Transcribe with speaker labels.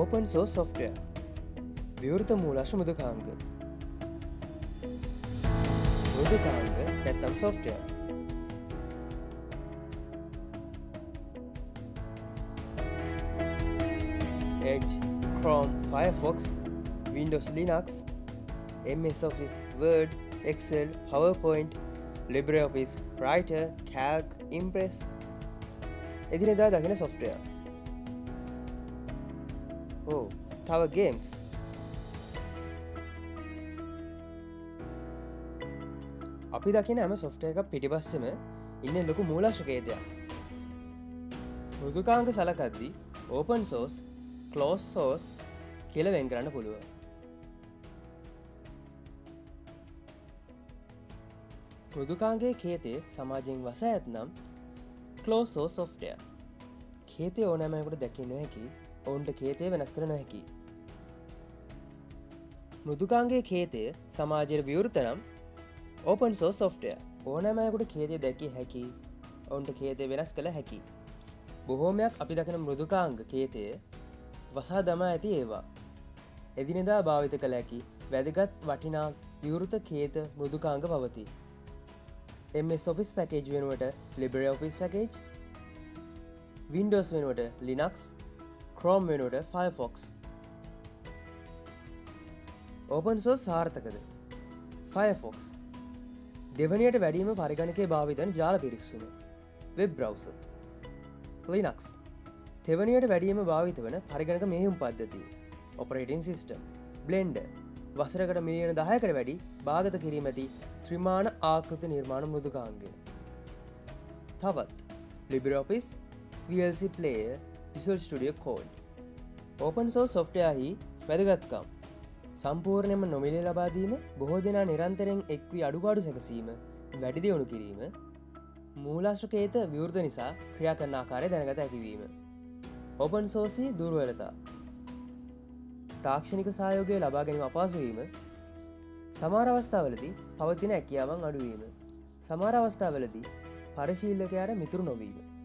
Speaker 1: Open source software. විවෘත මූලාශ්‍ර මෘදුකාංග. මෘදුකාංග නැත්නම් software. Edge, Chrome, Firefox, Windows Linux, MS Office, Word, Excel, PowerPoint, LibreOffice, Writer, Calc, Impress. එදිනෙදා දකින software. තව games. අපි දකින හැම software එකක් පිටිපස්සෙම ඉන්න ලොකු මූලාශ්‍ර කේතයක්. මෘදුකාංග සලකද්දී open source, closed source කියලා වෙන් කරන්න පුළුවන්. මෘදුකාංගයේ කේතය සමාජයෙන් වසා ඇතනම් closed source software. කේතය ඕනෑමයෙකුට දැකිය නොහැකි, ඔවුන්ට කේතය වෙනස් කර නොහැකි. මෘදුකාංගයේ කේතය සමාජයට විවෘත නම් open source software. ඕනෑමයෙකුට කේතය දැකිය හැකි, ඔවුන්ට කේතය වෙනස් කළ හැකි. බොහෝමයක් අපි දකින මෘදුකාංග කේතය වසා දමා ඇති ඒවා. එදිනෙදා භාවිත කළ හැකි වැදගත් වටිනා විවෘත කේත මෘදුකාංග පවතී. MS Office package වෙනුවට LibreOffice package, Windows වෙනුවට Linux, Chrome වෙනුවට Firefox. Open source සාර්ථකද? Firefox දෙවනියට වැඩීම පරිගණකයේ භාවිතන ජාල පිරික්සුම. Web browser. Linux තෙවනියට වැඩීම භාවිත වන පරිගණක මෙහෙයුම් පද්ධතිය. Operating system. Blender වසරකට මිලියන 10කට වැඩි භාගත කිරීම ඇති ත්‍රිමාන ආකෘති නිර්මාණ මෘදුකාංගය. තවත් LibreOffice, VLC Player, Visual Studio Code. Open source software හි වැදගත්කම් සම්පූර්ණයෙන්ම නොමිලේ ලබා දීම, බොහෝ දෙනා නිරන්තරයෙන් එක් වී අඩුපාඩු සැකසීම, වැඩි දියුණු කිරීම, මූලාශ්‍ර කේත විවෘත නිසා ක්‍රියා කරන ආකාරය දැනගත හැකි වීම. Open source හි දුර්වලතා. තාක්ෂණික සහයෝගය ලබා ගැනීම අපහසු වීම, සමහර අවස්ථාවලදී පවතින හැකියාවන් අඩු වීම, සමහර අවස්ථාවලදී පරිශීලකයාට මිතුරු නොවීම.